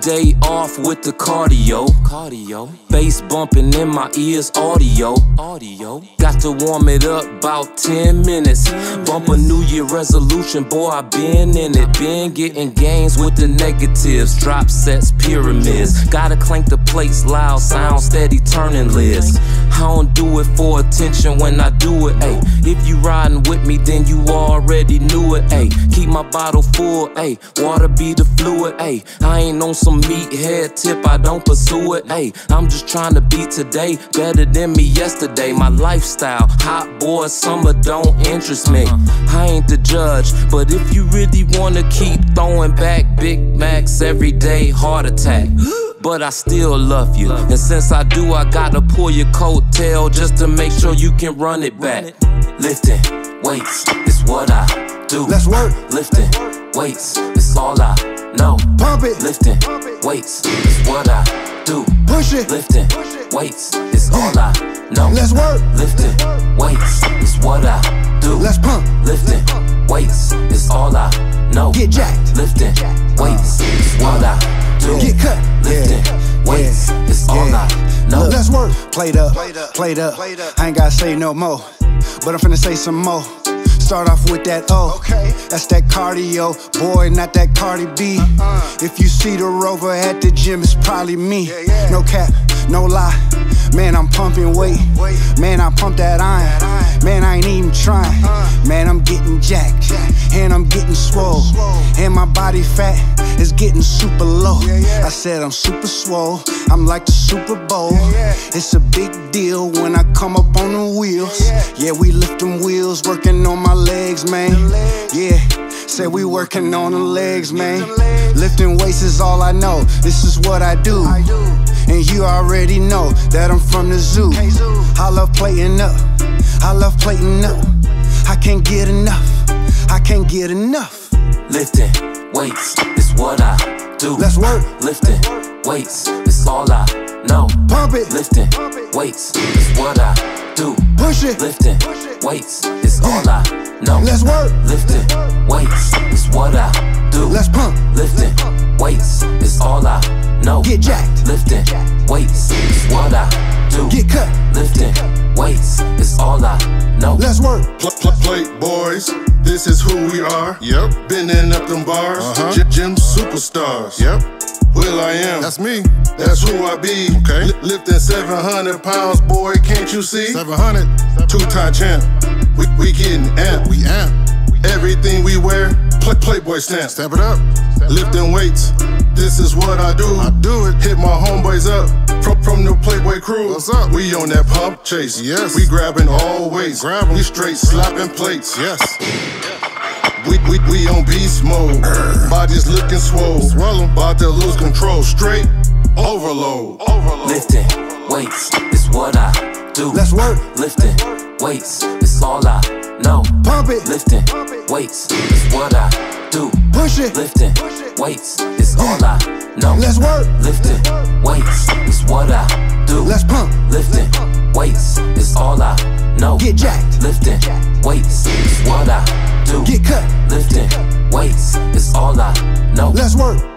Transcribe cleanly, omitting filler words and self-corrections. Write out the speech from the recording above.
day off with the cardio. Bass bumping in my ears, audio. Got to warm it up about 10 minutes. Bump a New Year resolution, boy, I been in it. Been getting gains with the negatives. Drop sets, pyramids. Gotta clank the plates loud, sound steady, turning lids. I don't do it for attention when I do it, ayy. If you riding with me, then you already knew it, ayy. Keep my bottle full, ayy. Water be the fluid, ayy. I ain't on some meathead tip, I don't pursue it, ayy. I'm just trying to be today better than me yesterday. My lifestyle, hot boy summer don't interest me. I ain't the judge, but if you really wanna keep throwing back Big Macs every day, heart attack. But I still love you, and since I do, I gotta pull your coattail just to make sure you can run it back. Lifting weights is what I do. Let's work. Lifting weights is all I know. Pump it. Lifting weights is what I do. Push it. Lifting weights is all I know. Let's work. Lifting weights is what I do. Let's pump. Lifting weights is all I know. Get jacked. Lifting weights is what I do. Get cut. Lifting weights is all I know. Let's work. Played up. I ain't gotta say no more, but I'm finna say some more. Start off with that O. That's that cardio, boy, not that Cardi B. If you see the Rover at the gym, it's probably me. No cap, no lie. Man, I'm pumping weight. Man, I pump that iron. Man, I ain't even trying. Man, I'm getting jacked. And I'm getting swole. And my body fat is getting super low. I said I'm super swole. I'm like the Super Bowl. It's a big deal when I come up on the wheels. Yeah, we lift them wheels, working on my legs, man. Yeah, say we working on the legs, man. Lifting weights is all I know. This is what I do. And you already know that I'm from the zoo. I love plating up. I love plating up. I can't get enough. I can't get enough. Lifting weights is what I do. Let's work. Lifting weights is all I know. Pump it. Lifting weights is what I do. Push it. Lifting weights is all I know. Let's work. Lifting weights is what I do. Let's pump. Lifting weights is all I know. Get jacked. Lifting weights is what I do. Get cut. Lifting weights is all I know. Let's work. Plate boys, this is who we are. Yep. Bending up them bars. Gym superstars. Yep. Will I am. That's me. That's who I be. Okay. Lifting 700 pounds, boy, can't you see? 700. Two-time champ. We getting amped. We amp. Everything we wear, Plate Boy stamp. Stamp it up. Lifting weights. This is what I do. I do it. Hit my homeboys up. From the Playboy crew. What's up? We on that pump chase. Yes. We grabbing all weights. Grab 'em. We straight slapping plates. Yes. We on beast mode. Bodies looking swole. About to lose control. Straight overload. Lifting weights is what I do. Let's work. Lifting weights is all I know. Pump it. Lifting weights is what I do. Push it. Lifting weights is all I know. Let's work. Lifting weights is what I do. Let's pump. Lifting weights is all I know. Get jacked. Lifting weights is what I do. Get cut. Lifting weights is all I know. Let's work.